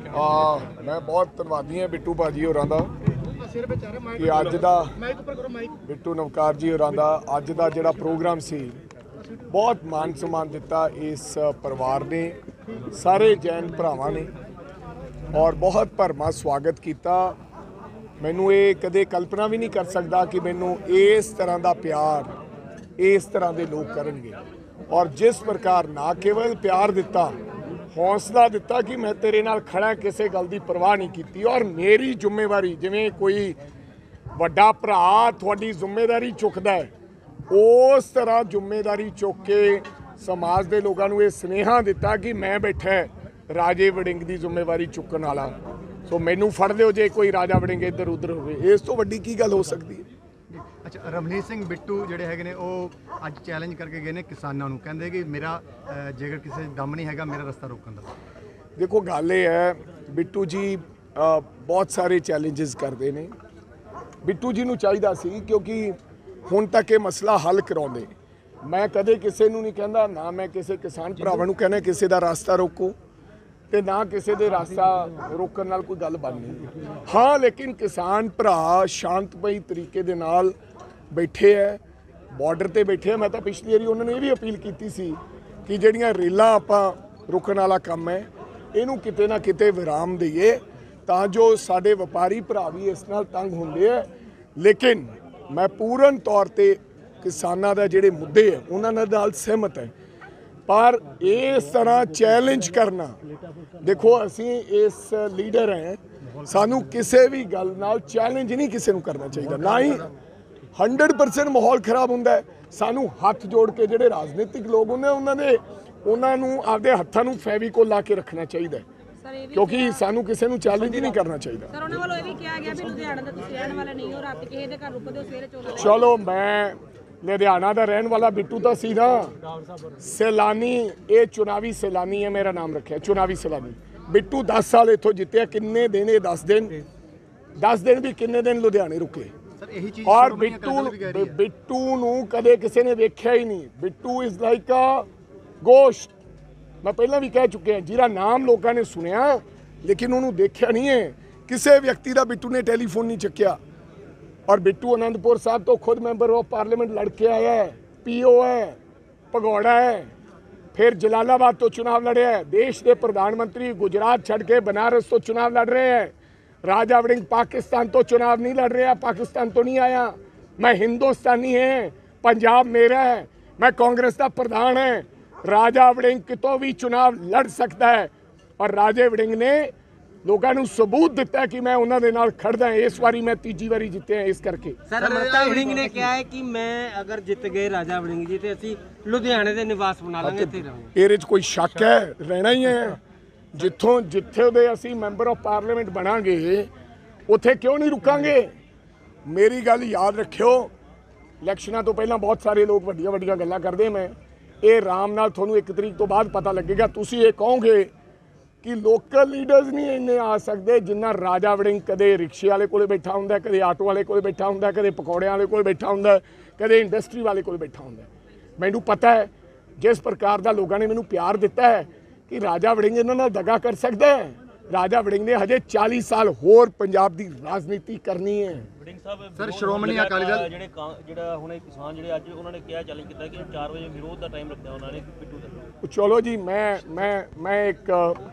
मैं बहुत धन्यवादी हाँ बिट्टू भाजी होरां दा कि अज दा बिट्टू नवकार जी होरां दा अज दा जिहड़ा प्रोग्राम सी बहुत मान सम्मान दिता इस परिवार ने सारे जैन भरावां ने और बहुत भरमा स्वागत किया। मैनू ये कदे कल्पना भी नहीं कर सकता कि मैनू इस तरह का प्यार इस तरह के लोग करनगे और जिस प्रकार ना केवल प्यार दिता हौसला दिता कि मैं तेरे नाल खड़ा किसी गल की परवाह नहीं की और मेरी जिम्मेवारी जिवें कोई वड्डा भरा थोड़ी जिम्मेदारी चुकता है उस तरह जिम्मेदारी चुक के समाज के लोगों को यह सुनेहा दिता कि मैं बैठा राजे वड़िंग की जिम्मेवारी चुकन वाला। सो मैनू फड़ लियो जे कोई राजा वड़िंग इधर उधर हो, इस तो वड्डी की गल हो सकती है। अच्छा, रवनीत सिंह बिट्टू जिहड़े हैगे ने वो अज चैलेंज करके गए ने किसानों नूं, कहंदे कि मेरा जेकर किसी दम नहीं हैगा मेरा रस्ता रोकण दा। देखो गल ये है बिट्टू जी बहुत सारे चैलेंजेस करते हैं। बिट्टू जी नूं चाहिदा सी क्योंकि हुण तक ये मसला हल कराउंदे। मैं कदे किसी नूं नहीं कहंदा, ना मैं किसी किसान भरावां नूं कहना किसी दा रास्ता रोको ते ना किसी दे रास्ता रोकण नाल कोई गल बननी। हाँ लेकिन किसान भरा शांतमई तरीके दे नाल बैठे है, बॉर्डर ते बैठे है। मैं तो पिछली बारी उन्होंने ये भी अपील की सी कि जिहड़ियां रेलां आपां रोकण वाला काम है इनू किते ना किते विराम दईए तां जो साडे व्यापारी भरा भी इस नाल तंग हुंदे है। लेकिन मैं पूर्ण तौर ते किसानां दा जिहड़े मुद्दे है उन्हां नाल सहमत है, पर इस तरह चैलेंज करना, देखो असी इस लीडर हैं, सानू किसी भी गल नाल चैलेंज नहीं किसी को करना चाहिए, ना ही 100% माहौल खराब होंदा है। सानू हथ जोड़ के जिहड़े राजनीतिक लोग होंदे उन्होंने आपदे हत्थां नूं फेविकोल ला के रखना चाहिए क्योंकि सानू किसी को चैलेंज ही नहीं करना चाहिए। चलो मैं लुधियाना का रहने वाला बिट्टू तो सी ना, सैलानी ये चुनावी सैलानी है, मेरा नाम रखा है चुनावी सैलानी। बिट्टू 10 साल इतों जितया, किन्ने दिन ये 10 दिन भी किन्ने दिन लुधियाने रुके और बिट्टू नूं कदे किसी ने वेख्या ही नहीं। बिट्टू इज लाइक अ गोश्त। मैं पहला भी कह चुके हैं जिहदा नाम लोगों ने सुनिया लेकिन उन्होंने देखा नहीं है। किसी व्यक्ति का बिट्टू ने टैलीफोन नहीं चुकया और बिट्टू आनंदपुर साहब तो खुद मैंबर ऑफ पार्लियामेंट लड़के आया है, पीओ है, भगौड़ा है, फिर जलालाबाद तो चुनाव लड़े है, देश के प्रधानमंत्री गुजरात छड़ के बनारस तो चुनाव लड़ रहे हैं, राजा वड़िंग पाकिस्तान तो चुनाव नहीं लड़ रहे हैं, पाकिस्तान तो नहीं आया। मैं हिंदुस्तानी है, पंजाब मेरा है, मैं कांग्रेस का प्रधान है। राजा वड़िंग कितों भी चुनाव लड़ सकता है और राजे वड़िंग ने लोगों को सबूत दिता है कि मैं उन्होंने नाल खड़दा है। इस बारी मैं तीजी बारी जीते हैं इस करके। सर अमृता वड़िंग ने कहा है कि मैं अगर जित गए राजा वड़िंग जी तो असी लुधियाने दे निवास बना लांगे, इत्थे रहांगे। ਇਹਦੇ 'ਚ कोई शक है, रहना ही है। जिथों जिथे दे असी मैंबर ऑफ पार्लियामेंट बनांगे उत्थे क्यों नहीं रुकांगे। मेरी गल याद रखियो, इलैक्शनां तो पहला बहुत सारे लोग वड्डियां वड्डियां गल्लां करदे। मैं ये आराम नाल तुहानूं 1 तरीक तो बाद पता लगेगा। तुसीं ये कहोगे कि लोकल लीडर्स नहीं इन्ने आ सकते जिन्ना राजा वड़िंग कदे रिक्शे वाले कोल बैठा हुंदा, कदे आटो वाले कोल बैठा हुंदा, कदे पकौड़े वाले कोल बैठा हुंदा, कदे इंडस्ट्री वाले कोल बैठा हुंदा। मैनूं पता है जिस प्रकार का लोगों ने मैनूं प्यार दिता है कि राजा वड़िंग इन्हां नाल दगा कर सकता है। राजा वड़िंग ने हजे 40 साल होर पंजाब की राजनीति करनी है। सर श्रोमणी अकाली दल ਜਿਹੜਾ ਹੁਣੇ ਕਿਸਾਨ ਜਿਹੜੇ ਅੱਜ ਉਹਨਾਂ ਨੇ ਕਿਹਾ ਚੈलेंज ਕੀਤਾ ਕਿ 4 ਵਜੇ ਵਿਰੋਧ ਦਾ ਟਾਈਮ ਰੱਖਿਆ ਉਹਨਾਂ ਨੇ ਬਿੱਟੂ ਦਾ। चलो जी मैं एक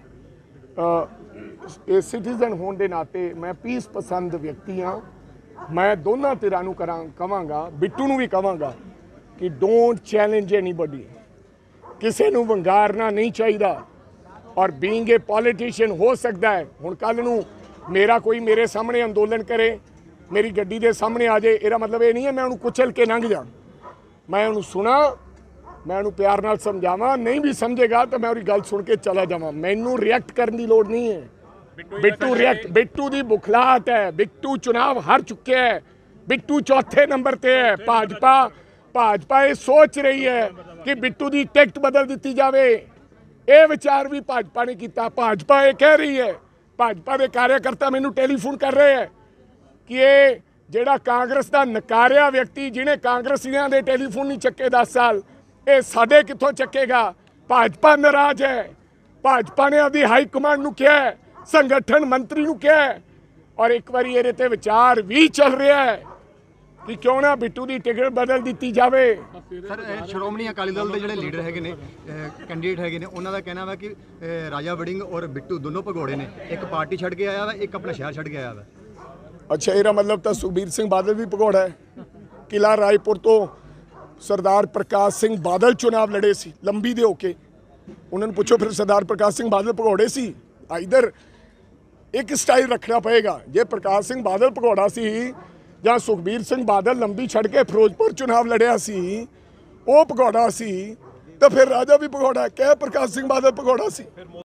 सिटीजन होने के नाते मैं पीस पसंद व्यक्ति हाँ। मैं दोनों धिरां नूं कहांगा, बिट्टू नूं भी कहांगा कि डोंट चैलेंज एनीबडी। किसी नूं वंगारना नहीं चाहिए और बीइंग ए पॉलिटिशियन हो सकता है हुण कल नूं मेरा कोई मेरे सामने अंदोलन करे, मेरी गड्डी के सामने आ जाए, इसका मतलब ये नहीं है मैं उन्होंने कुचल के लंघ जा। मैं उन्होंने सुना, मैं उन्होंने प्यार नाल समझावा, नहीं भी समझेगा तो मैं उसकी गल सुन के चला जावां। मैनू रिएक्ट करने की लोड़ नहीं है। बिट्टू की बुखलाहट है। बिट्टू चुनाव हार चुके हैं, बिट्टू चौथे नंबर ते है। भाजपा ये सोच रही है कि बिट्टू की टिकट बदल दी जाए। ये विचार भी भाजपा ने किया। भाजपा ये कह रही है, भाजपा के कार्यकर्ता मैनू टेलीफोन कर रहे हैं कि ये जिहड़ा कांग्रेस का नकारिया व्यक्ति जिन्हें कांग्रेसियों के टेलीफोन नहीं चक्के 10 साल, ये साडे कित्थों चक्केगा। भाजपा नाराज है। भाजपा ने अपनी हाई कमांड नूं कहा है ਸੰਗਠਨ ਮੰਤਰੀ ਨੂੰ ਕਿਹਾ ਹੈ ਔਰ ਇੱਕ ਵਾਰੀ ਇਹਦੇ ਤੇ ਵਿਚਾਰ ਵੀ ਚੱਲ ਰਿਹਾ ਹੈ ਕਿ ਕਿਉਂ ਨਾ ਬਿੱਟੂ ਦੀ ਟਿਕਟ ਬਦਲ ਦਿੱਤੀ ਜਾਵੇ। ਸਰ ਸ਼੍ਰੋਮਣੀ ਅਕਾਲੀ ਦਲ ਦੇ ਜਿਹੜੇ ਲੀਡਰ ਹੈਗੇ ਨੇ ਕੈਂਡੀਡੇਟ ਹੈਗੇ ਨੇ ਉਹਨਾਂ ਦਾ ਕਹਿਣਾ ਵਾ ਕਿ ਰਾਜਾ ਵੜਿੰਗ ਔਰ ਬਿੱਟੂ ਦੋਨੋਂ ਭਗੌੜੇ ਨੇ, ਇੱਕ ਪਾਰਟੀ ਛੱਡ ਕੇ ਆਇਆ ਵਾ, ਇੱਕ ਆਪਣਾ ਸ਼ਹਿਰ ਛੱਡ ਕੇ ਆਇਆ ਵਾ। ਅੱਛਾ, ਇਹਦਾ ਮਤਲਬ ਤਾਂ ਸੁਖਬੀਰ ਸਿੰਘ ਬਾਦਲ ਵੀ ਭਗੌੜਾ ਹੈ। ਕਿਲਾ ਰਾਏਪੁਰ ਤੋਂ ਸਰਦਾਰ ਪ੍ਰਕਾਸ਼ ਸਿੰਘ ਬਾਦਲ ਚੁਣਾਵ ਲੜੇ ਸੀ ਲੰਬੀ ਦੇ ਹੋ ਕੇ, ਉਹਨਾਂ ਨੂੰ ਪੁੱਛੋ ਫਿਰ ਸਰਦਾਰ ਪ੍ਰਕਾਸ਼ ਸਿੰਘ ਬਾਦਲ ਭਗੌੜੇ ਸੀ? ਇਧਰ ਇੱਕ ਸਟਾਈਲ ਰੱਖਣਾ ਪਏਗਾ, ਜੇ ਪ੍ਰਕਾਸ਼ ਸਿੰਘ ਬਾਦਲ ਭਗੌੜਾ ਸੀ ਜਾਂ ਸੁਖਬੀਰ ਸਿੰਘ ਬਾਦਲ ਲੰਬੀ ਛੱਡ ਕੇ ਫਿਰੋਜ਼ਪੁਰ ਚੁਣਾਵ ਲੜਿਆ ਸੀ ਉਹ ਭਗੌੜਾ ਸੀ, ਤਾਂ ਫਿਰ ਰਾਜਾ ਵੀ ਭਗੌੜਾ, ਕਹਿ ਪ੍ਰਕਾਸ਼ ਸਿੰਘ ਬਾਦਲ ਭਗੌੜਾ ਸੀ।